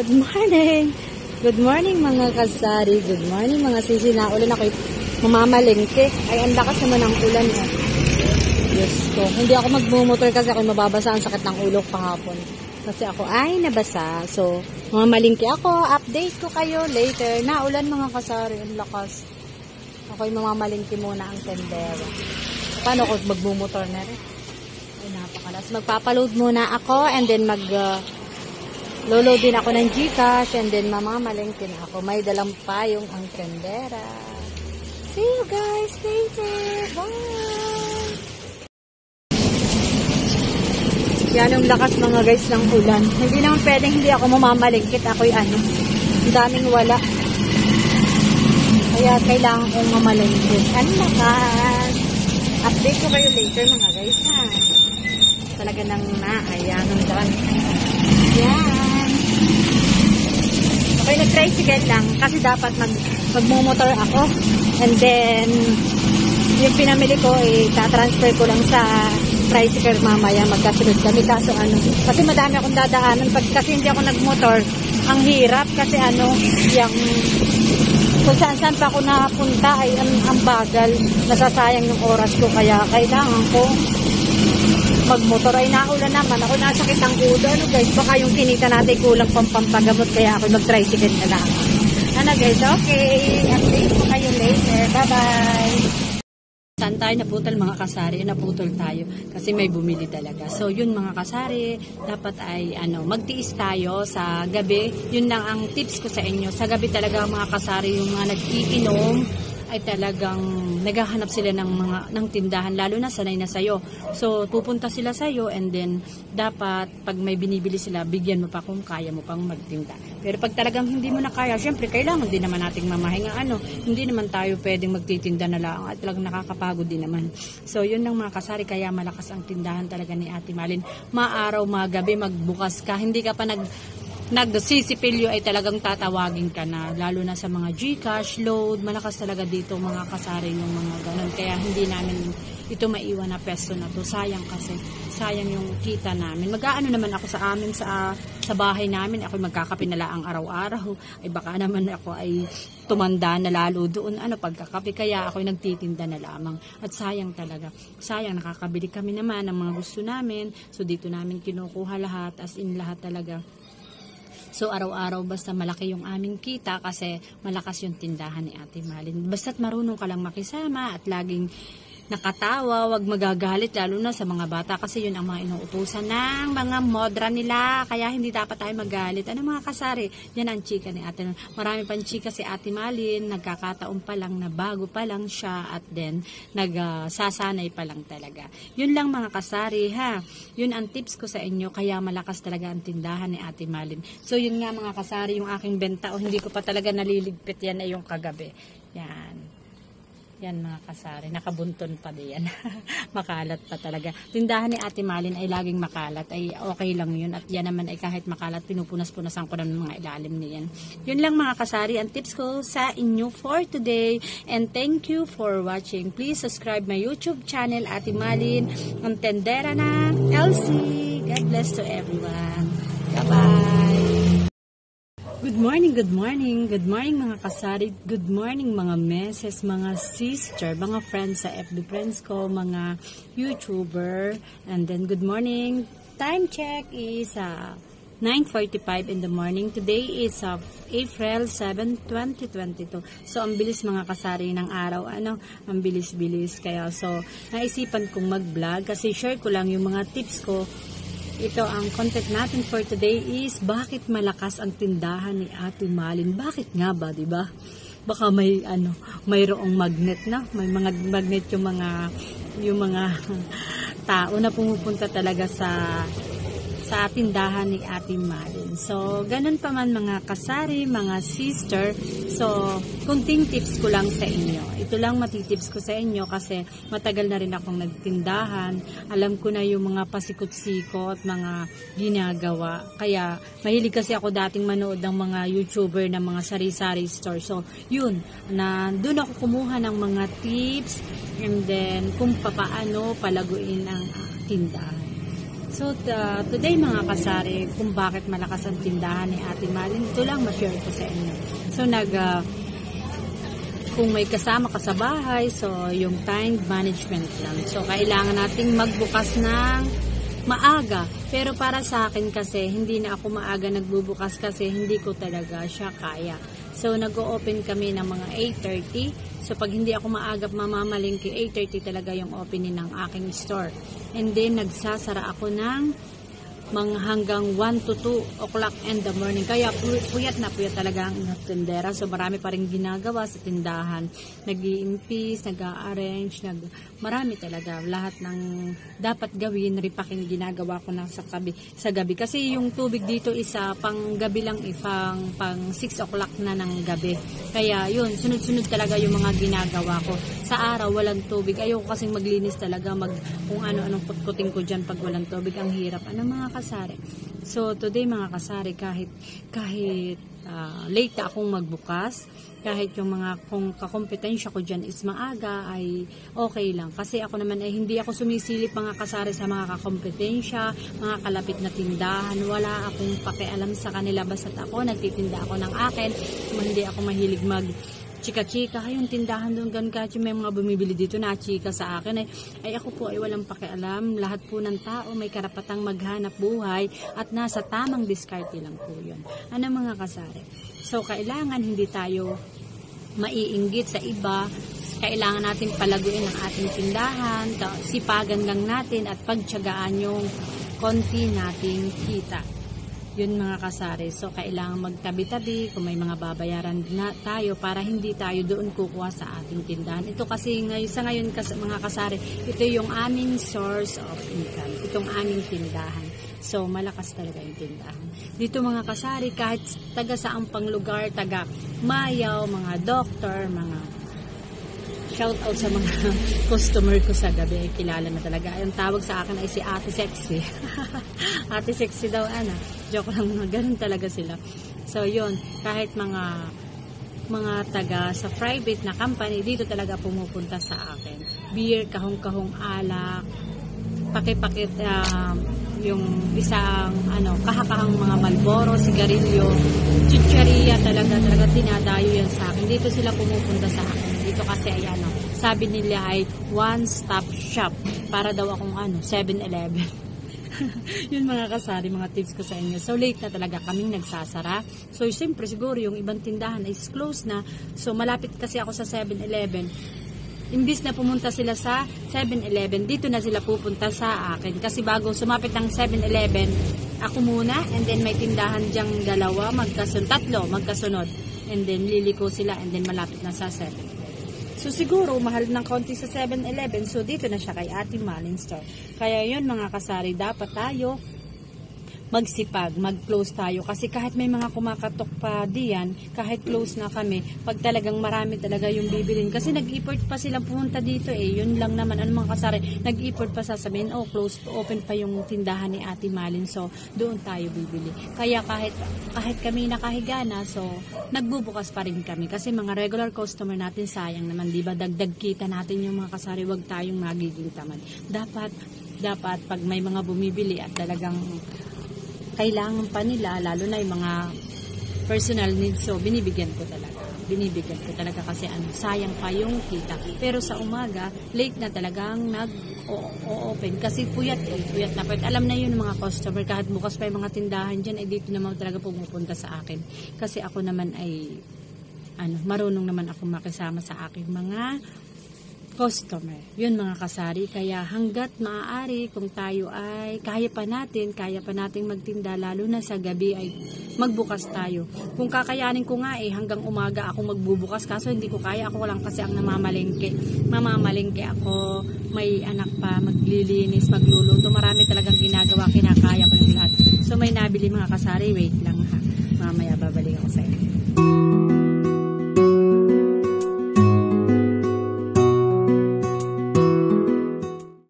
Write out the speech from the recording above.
Good morning! Good morning mga kasari. Good morning mga sisi. Naulan ako mamamalengke. Ay, ang lakas naman ng ulan. Yes ko. Hindi ako magmumotor kasi ako mababasa. Ang sakit ng ulo kahapon. Kasi ako ay nabasa. So, mamamalengke ako. Update ko kayo later. Naulan mga kasari. Ang lakas. Ako'y mamamalengke muna ang tendera. Paano ako magmumotor na rin? Ay, napakalas. Magpapaload muna ako and then lolo din ako ng Gcash and then mamamalengke na ako. May dalang payong ang tendera. See you guys later. Bye! Yan ang lakas mga guys ng ulan. Hindi naman pwedeng hindi ako mamamalengke. Ako'y ang daming wala. Kaya kailangan kong mamalengke. Ang lakas. Update ko kayo later mga guys ha. Talaga nang ayan ang daan. Yan. Okay, nag-tricycle lang kasi dapat magmumotor ako and then yung pinamili ko tatransfer ko lang sa tricycle mamaya, magkasunod kami kaso kasi madami akong dadaanan kasi hindi ako nagmotor, ang hirap kasi yung kung saan pa ako napunta ay ang bagal, nasasayang yung oras ko kaya kailangan ko magmotor. Ay naulan naman ako, nasakit ang ulo guys, baka yung kinita natin kulang pampagamot kaya ako mag-tricycle na lang guys. Okay, update ko kayo later. Bye bye. Saan tayo naputol mga kasari? Naputol tayo kasi may bumili talaga. So yun mga kasari, dapat ay magtiis tayo sa gabi. Yun lang ang tips ko sa inyo. Sa gabi talaga mga kasari, yung mga nag-iinom ay talagang naghahanap sila ng tindahan, lalo na sanay na sayo. So pupunta sila sayo and then dapat pag may binibili sila, bigyan mo pa kung kaya mo pang magtinda. Pero pag talagang hindi mo na kaya, syempre kailangan din naman nating mamahinga. Hindi naman tayo pwedeng magtitinda na lang at talagang nakakapagod din naman. So yun lang mga kasari, kaya malakas ang tindahan talaga ni Ate Malin. Maaraw, magabi, magbukas ka, hindi ka pa nagsisipilyo ay talagang tatawagin ka na, lalo na sa mga Gcash, load, malakas talaga dito mga kasari yung mga ganun. Kaya hindi namin ito maiwan na pesto na to. Sayang kasi, sayang yung kita namin. Mag-aano naman ako sa amin, sa bahay namin, ako magkakape na lang araw-araw. Ay baka naman ako ay tumanda na lalo doon, pagkakape. Kaya ako nagtitinda na lamang. At sayang talaga. Sayang, nakakabili kami naman ng mga gusto namin. So dito namin kinukuha lahat, as in lahat talaga. So araw-araw basta malaki yung aming kita kasi malakas yung tindahan ni Ate Malin. Basta't marunong ka lang makisama at laging nakatawa, wag magagalit lalo na sa mga bata kasi yun ang mga inuutusan ng mga modra nila. Kaya hindi dapat tayo magalit. Mga kasari? Yan ang chika ni Ate. Marami pang chika si Ate Malin. Nagkakataon pa lang na bago pa lang siya at then nagsasanay pa lang talaga. Yun lang mga kasari ha. Yun ang tips ko sa inyo. Kaya malakas talaga ang tindahan ni Ate Malin. So yun nga mga kasari, yung aking benta hindi ko pa talaga naliligpit yan ay yung kagabi. Yan. Yan mga kasari, nakabunton pa diyan. Makalat pa talaga. Tindahan ni Ate Malin ay laging makalat, ay okay lang yun. At yan naman ay kahit makalat, pinupunas-punasan ko ng mga ilalim niyan. Yun lang mga kasari, ang tips ko sa inyo for today. And thank you for watching. Please subscribe my YouTube channel, Ate Malin, ang tendera na LC. God bless to everyone. Bye-bye. Good morning, good morning, good morning mga kasari, good morning mga meses, mga sister, mga friends sa FB friends ko, mga YouTuber, and then good morning. Time check is 9:45 in the morning. Today is April 7, 2022. So ang bilis mga kasari ng araw, ang bilis-bilis. Kaya so naisipan kong mag-vlog kasi share ko lang yung mga tips ko. Ito ang content natin for today is bakit malakas ang tindahan ni Ate Malin. Bakit nga ba, 'di ba? Baka mayroong magnet na, may mga magnet yung mga tao na pumupunta talaga sa tindahan ni Ate Malin. So, ganun pa man mga kasari, mga sister. So, kunting tips ko lang sa inyo. Ito lang matitips ko sa inyo kasi matagal na rin akong nagtindahan. Alam ko na yung mga pasikot-sikot, mga ginagawa. Kaya, mahilig kasi ako dating manood ng mga YouTuber na mga sari-sari store. So, yun, doon ako kumuha ng mga tips and then kung paano palaguin ang tindahan. So, today mga kasari, kung bakit malakas ang tindahan ni Ate Malin, ito lang ma-share ko sa inyo. So, kung may kasama ka sa bahay, so yung time management lang. So, kailangan nating magbukas ng maaga. Pero para sa akin kasi, hindi na ako maaga nagbubukas kasi hindi ko talaga siya kaya. So, nag-o-open kami ng mga 8:30. So, pag hindi ako maagap mamamalingki, 8:30 talaga yung opening ng aking store. And then, nagsasara ako ng mga hanggang 1 to 2 o'clock in the morning. Kaya puyat na puyat talaga ang tindera. So marami pa rin ginagawa sa tindahan. Nag-i-impis, nag-a-arrange, marami talaga. Lahat ng dapat gawin, ripakin ginagawa ko na sa gabi. Kasi yung tubig dito isa pang gabi lang, pang 6 o'clock na ng gabi. Kaya yun, sunod-sunod talaga yung mga ginagawa ko. Sa araw, walang tubig. Ayoko kasing maglinis talaga, kung ano-anong putkuting ko dyan pag walang tubig. Ang hirap. Ano mga kasari? So, today mga kasari, kahit late na akong magbukas, kahit yung kung kakompetensya ko dyan is maaga, ay okay lang. Kasi ako naman ay hindi ako sumisilip mga kasari sa mga kakompetensya, mga kalapit na tindahan. Wala akong pakialam sa kanila. Basta't ako, nagtitinda ako ng akin. Hindi ako mahilig chika-chika, yung tindahan doon, ganun kasi may mga bumibili dito na chika sa akin. Ay ako po ay walang pakialam. Lahat po ng tao may karapatang maghanap buhay at nasa tamang diskarte lang po yun. Ano mga kasari? So, kailangan hindi tayo maiinggit sa iba. Kailangan natin palaguin ang ating tindahan, sipagan lang natin at pagtiyagaan yung konti nating kita. Yun mga kasari. So, kailangan magtabi-tabi kung may mga babayaran na tayo para hindi tayo doon kukuha sa ating tindahan. Ito kasi sa ngayon mga kasari, ito yung aming source of income. Itong aming tindahan. So, malakas talaga yung tindahan. Dito mga kasari, kahit taga saang pang lugar, taga Mayaw, mga doktor, mga shout out sa mga customer ko sa gabi, kilala na talaga. Ang tawag sa akin ay si Ate Sexy. Ate Sexy daw, joke lang, ganun talaga sila. So yun, kahit mga taga sa private na company, dito talaga pumupunta sa akin. Beer, kahong-kahong alak, pakipakit yung isang kahakahang mga Malboro, sigarilyo, chicharia, talaga tinadayo yan sa akin. Dito sila pumupunta sa akin. Dito kasi ay sabi nila ay one-stop shop. Para daw akong 7-Eleven. Yun mga kasari, mga tips ko sa inyo. So late na talaga kaming nagsasara. So siyempre siguro yung ibang tindahan is close na. So malapit kasi ako sa 7-Eleven. Imbis na pumunta sila sa 7-Eleven, dito na sila pupunta sa akin. Kasi bago sumapit ng 7-Eleven, ako muna, and then may tindahan dyang tatlo magkasunod. And then liliko sila, and then malapit na sa 7. So siguro, mahal ng konti sa 7-Eleven, so dito na siya kay Ate Malin Store. Kaya yun mga kasari, dapat tayo magsipag, mag-close tayo. Kasi kahit may mga kumakatok pa diyan, kahit close na kami, pag talagang marami talaga yung bibilin. Kasi nag-effort pa silang pumunta dito yun lang naman, mga kasari, nag-effort pa sasabihin, close, open pa yung tindahan ni Ate Malin, so doon tayo bibili. Kaya kahit kami nakahiga na, so nagbubukas pa rin kami. Kasi mga regular customer natin, sayang naman, diba? Dagdag kita natin yung mga kasari, wag tayong magiging tamad. Dapat pag may mga bumibili at talagang kailangan pa nila, lalo na yung mga personal needs, so binibigyan ko talaga kasi sayang pa yung kita. Pero sa umaga, late na talagang nag-o-open kasi puyat na puyat. Alam na yun ng mga customer, kahit bukas pa yung mga tindahan dyan, dito naman talaga pumupunta sa akin. Kasi ako naman ay marunong naman ako makisama sa aking mga customer. Yun mga kasari, kaya hanggat maaari kung tayo ay kaya pa nating magtinda, lalo na sa gabi ay magbukas tayo. Kung kakayanin ko nga hanggang umaga ako magbubukas, kaso hindi ko kaya, ako lang kasi ang mamamalengke ako, may anak pa, maglilinis, magluluto, marami talagang ginagawa, kinakaya ko yung lahat. So may nabili mga kasari, wait lang ha, mamaya babalik ako sa inyo.